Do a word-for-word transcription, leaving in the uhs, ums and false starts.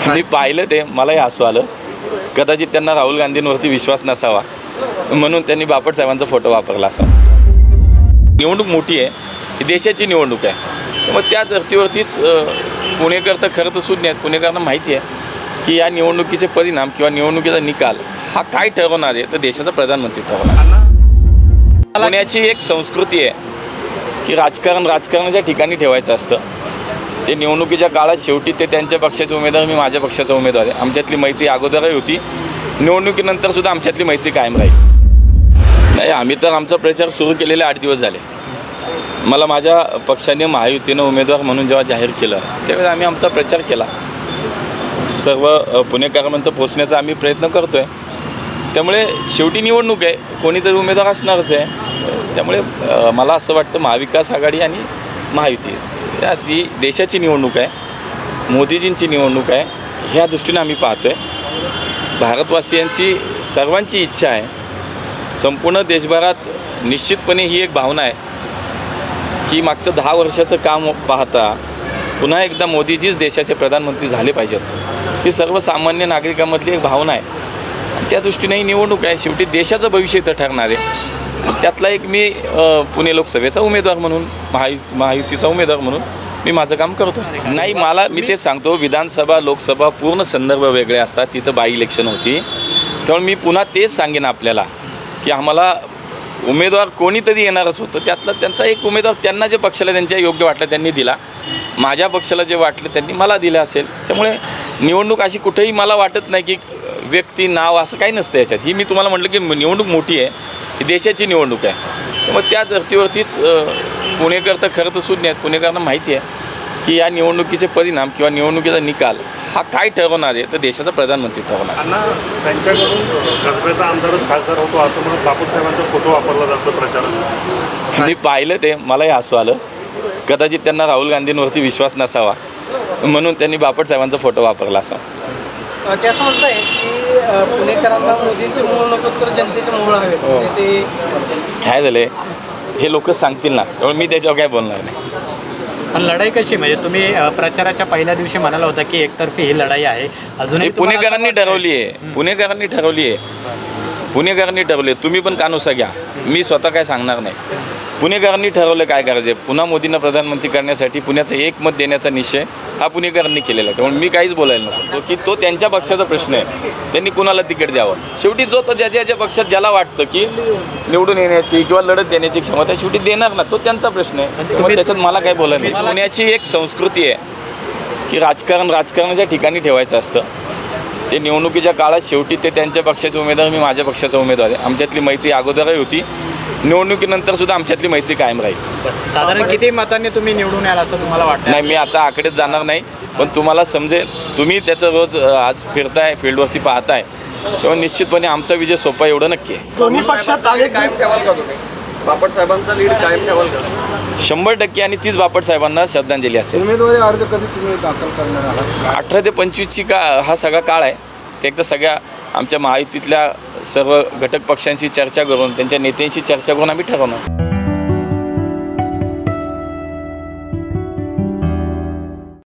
मी पाहिलं ते मलाही हसू आलं. कदाचित त्यांना राहुल गांधींवरती विश्वास नसावा म्हणून त्यांनी बापट साहेबांचा फोटो वापरला असावा. निवडणूक मोठी आहे, ही देशाची निवडणूक आहे. मग त्या धर्तीवरतीच पुणेकर तर खरं तर शून्य आहेत. पुणेकरांना माहिती आहे की या निवडणुकीचे परिणाम किंवा निवडणुकीचा निकाल हा काय ठरवणार आहे, तर देशाचा प्रधानमंत्री ठरवणार. पुण्याची एक संस्कृती आहे की राजकारण राजकारणाच्या ठिकाणी ठेवायचं असतं. ते निवडणुकीच्या काळात शेवटी ते त्यांच्या पक्षाचे उमेदवार, मी माझ्या पक्षाचा उमेदवार आहे. आमच्यातली मैत्री अगोदरही होती, निवडणुकीनंतरसुद्धा आमच्यातली मैत्री कायम राहील. नाही, आम्ही तर आमचा प्रचार सुरू केलेले आठ दिवस झाले. मला माझ्या पक्षाने महायुतीनं उमेदवार म्हणून जेव्हा जाहीर केलं त्यावेळेस आम्ही आमचा प्रचार केला. सर्व पुणेकरांपर्यंत पोचण्याचा आम्ही प्रयत्न करतो आहे. त्यामुळे शेवटी निवडणूक आहे, कोणीतरी उमेदवार असणारच आहे. त्यामुळे मला असं वाटतं महाविकास आघाडी आणि महायुती ही देशाची निवडणूक आहे, मोदीजींची निवडणूक आहे. ह्या दृष्टीने आम्ही पाहतो आहे. भारतवासियांची सर्वांची इच्छा आहे, संपूर्ण देशभरात निश्चितपणे ही एक भावना आहे की मागचं दहा वर्षाचं काम पाहता पुन्हा एकदा मोदीजीच देशाचे प्रधानमंत्री झाले पाहिजेत. ही सर्वसामान्य नागरिकांमधली एक भावना आहे. त्या दृष्टीने ही निवडणूक आहे, शेवटी देशाचं भविष्य इथं ठरणार आहे. त्यातला एक मी पुणे लोकसभेचा उमेदवार म्हणून, महायु महायुतीचा उमेदवार म्हणून मी माझं काम करतो. नाही, मला मी तेच सांगतो, विधानसभा लोकसभा पूर्ण संदर्भ वेगळे असतात. तिथं बाय इलेक्शन होती. त्यामुळे मी पुन्हा तेच सांगेन आपल्याला की आम्हाला उमेदवार कोणीतरी येणारच होतं. त्यातला त्यांचा एक उमेदवार त्यांना जे पक्षाला त्यांच्या योग्य वाटलं त्यांनी दिला, माझ्या पक्षाला जे वाटलं त्यांनी मला दिलं असेल. त्यामुळे निवडणूक अशी कुठेही मला वाटत नाही की व्यक्ती नाव असं काही नसतं याच्यात. ही मी तुम्हाला म्हटलं की निवडणूक मोठी आहे, ही देशाची निवडणूक आहे. मग त्या धर्तीवरतीच पुणेकर तर खरं तर शून्य आहेत. पुणेकरांना माहिती आहे की या निवडणुकीचे परिणाम किंवा निवडणुकीचा निकाल हा काय ठरवणार आहे, तर देशाचा प्रधानमंत्री ठरवणार. त्यांच्याकडून कसब्याचा आमदारच खासदार होतो असं म्हणून बापट साहेबांचा फोटो वापरला जातो प्रचारात. मी पाहिलं ते मलाही हसू आलं. कदाचित त्यांना राहुल गांधींवरती विश्वास नसावा म्हणून त्यांनी बापट साहेबांचा फोटो वापरला असावा. ते असं म्हणत आहे की पुणेकरांना मोदींचे मूळ नको तर जनतेचे मूळ हवे. ते काय झाले हे लोक सांगतील ना, त्यामुळे मी त्याच्यावर काय बोलणार नाही. पण लढाई कशी, म्हणजे तुम्ही प्रचाराच्या पहिल्या दिवशी म्हणाला होता की एकतर्फी ही लढाई आहे, अजूनही पुणेकरांनी ठरवली आहे. पुणेकरांनी ठरवली आहे पुणेकरांनी ठरवले. तुम्ही पण कानोसा घ्या, मी स्वतः काय सांगणार नाही. पुणेकरांनी ठरवलं काय करायचं आहे. पुन्हा मोदींना प्रधानमंत्री करण्यासाठी पुण्याचं एक मत देण्याचा निश्चय हा पुणेकरांनी केलेला आहे. त्यामुळे मी काहीच बोलायला नको की तो त्यांच्या पक्षाचा प्रश्न आहे, त्यांनी कुणाला तिकीट द्यावं. शेवटी जो तो ज्याच्या ज्याच्या पक्षात ज्याला वाटतं की निवडून येण्याची किंवा लढत देण्याची क्षमता शेवटी देणार ना, तो त्यांचा प्रश्न आहे. त्यामुळे त्याच्यात मला काय बोलायला नाही. पुण्याची एक संस्कृती आहे की राजकारण राजकारणाच्या ठिकाणी ठेवायचं असतं. ते निवडणुकीच्या काळात शेवटी ते त्यांच्या पक्षाचे उमेदवार, मी माझ्या पक्षाचा उमेदवार आहे. आमच्यातली मैत्री अगोदरही होती, निवडणुकीनंतरसुद्धा आमच्यातली मैत्री कायम राहील. साधारण किती मतांनी तुम्ही निवडून याल असं तुम्हाला वाटतं? नाही, मी आता आकडेच जाणार नाही, पण तुम्हाला समजेल. तुम्ही त्याचं रोज आज फिरताय, फील्डवरती पाहताय, तेव्हा निश्चितपणे आमचा विजय सोपा एवढं नक्की आहे. दोन्ही पक्षात कायम ठेवाल का तुम्ही? बापट साहेबांचा लीड कायम ठेवाल का? शंभर टक्के. आणि तीच बापट साहेबांना श्रद्धांजली असेल. उमेदवारी अर्ज कधी तुम्ही दाखल करणार आहात? अठरा ते पंचवीसची का हा सगळा काळ आहे. ते एकदा सगळ्या आमच्या महायुतीतल्या सर्व घटक पक्षांशी चर्चा करून, त्यांच्या नेत्यांशी चर्चा करून आम्ही ठरवणार.